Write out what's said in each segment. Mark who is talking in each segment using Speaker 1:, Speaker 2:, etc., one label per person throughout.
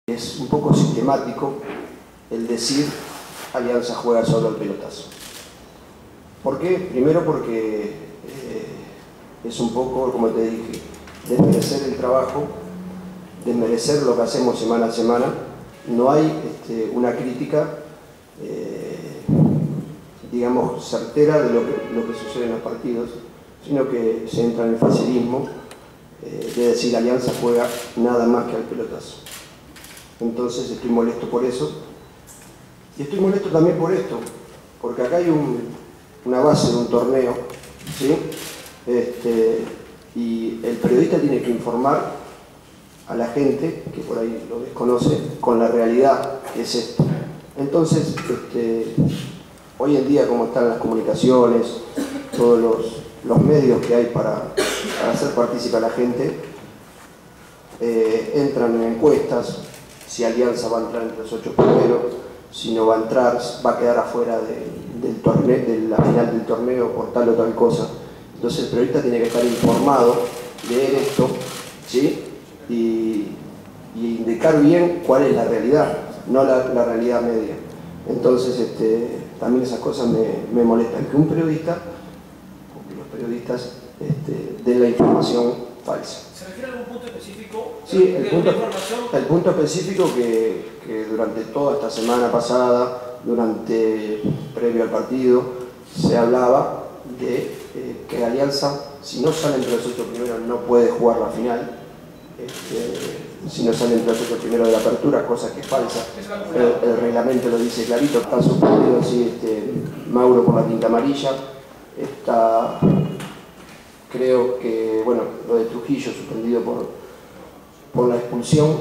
Speaker 1: Es un poco sistemático el decir Alianza juega solo al pelotazo. ¿Por qué? Primero porque es un poco, como te dije, desmerecer el trabajo, desmerecer lo que hacemos semana a semana. No hay una crítica, digamos, certera de lo que sucede en los partidos, sino que se entra en el facilismo de decir Alianza juega nada más que al pelotazo. Entonces estoy molesto por eso, y estoy molesto también por esto, porque acá hay una base de un torneo, ¿sí? Y el periodista tiene que informar a la gente, que por ahí lo desconoce, con la realidad que es esto. Entonces, hoy en día, como están las comunicaciones, todos los medios que hay para hacer partícipe a la gente, entran en encuestas. Si Alianza va a entrar entre los 8 primeros, si no va a entrar, va a quedar afuera del torneo, de la final del torneo por tal o tal cosa. Entonces el periodista tiene que estar informado, leer esto, ¿sí? y indicar bien cuál es la realidad, no la realidad media. Entonces también esas cosas me molestan, que un periodista, porque los periodistas den la información falsa.
Speaker 2: ¿Se refiere a algún punto específico?
Speaker 1: Sí, el punto específico que durante toda esta semana pasada, previo al partido, se hablaba de que la Alianza, si no sale entre los 8 primeros, no puede jugar la final. Si no sale entre los 8 primeros de la apertura, cosa que es falsa. El reglamento lo dice clarito. Está suspendido Mauro por la quinta amarilla. Está, creo que, bueno, lo de Trujillo suspendido por la expulsión,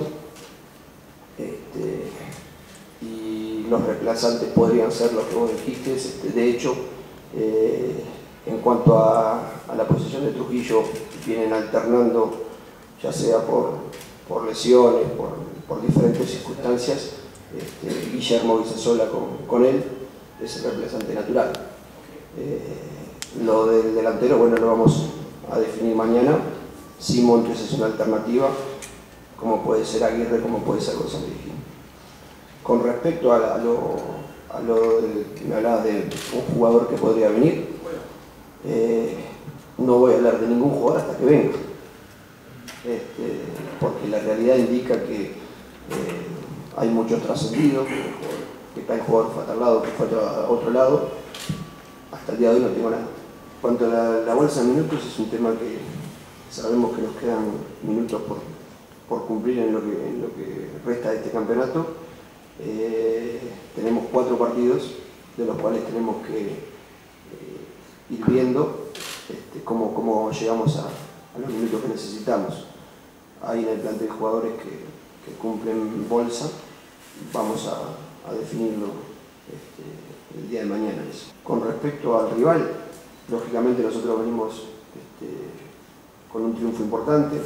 Speaker 1: y los reemplazantes podrían ser los que vos dijiste. De hecho, en cuanto a la posición de Trujillo, vienen alternando, ya sea por lesiones, por diferentes circunstancias. Guillermo Vicesola con él es el reemplazante natural. Lo del delantero, bueno, lo vamos a definir mañana. Si Montes es una alternativa, como puede ser Aguirre, como puede ser González. Con respecto a lo que me hablabas de un jugador que podría venir, no voy a hablar de ningún jugador hasta que venga, porque la realidad indica que hay muchos trascendidos, que tal jugador fue a tal lado, que fue a otro lado. Hasta el día de hoy no tengo nada. En cuanto a la bolsa de minutos, es un tema que sabemos que nos quedan minutos por cumplir en lo que resta de este campeonato. Tenemos 4 partidos, de los cuales tenemos que ir viendo cómo llegamos a los minutos que necesitamos. Hay en el plantel jugadores que cumplen bolsa. Vamos a definirlo el día de mañana. Eso. Con respecto al rival, lógicamente nosotros venimos con un triunfo importante,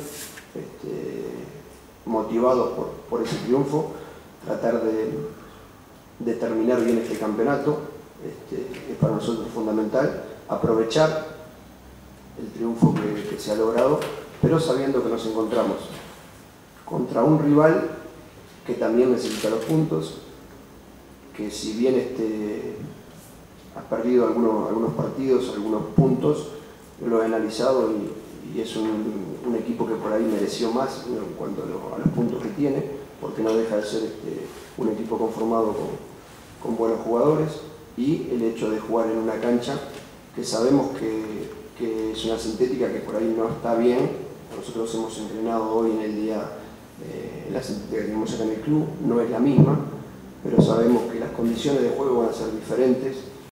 Speaker 1: motivados por ese triunfo, tratar de terminar bien este campeonato, es para nosotros fundamental, aprovechar el triunfo que se ha logrado, pero sabiendo que nos encontramos contra un rival que también necesita los puntos, que si bien ha perdido algunos partidos, algunos puntos, yo lo he analizado y es un equipo que por ahí mereció más en cuanto a los puntos que tiene, porque no deja de ser un equipo conformado con buenos jugadores, y el hecho de jugar en una cancha que sabemos que es una sintética que por ahí no está bien. Nosotros hemos entrenado hoy en el día, la sintética que tenemos acá en el club no es la misma, pero sabemos que las condiciones de juego van a ser diferentes.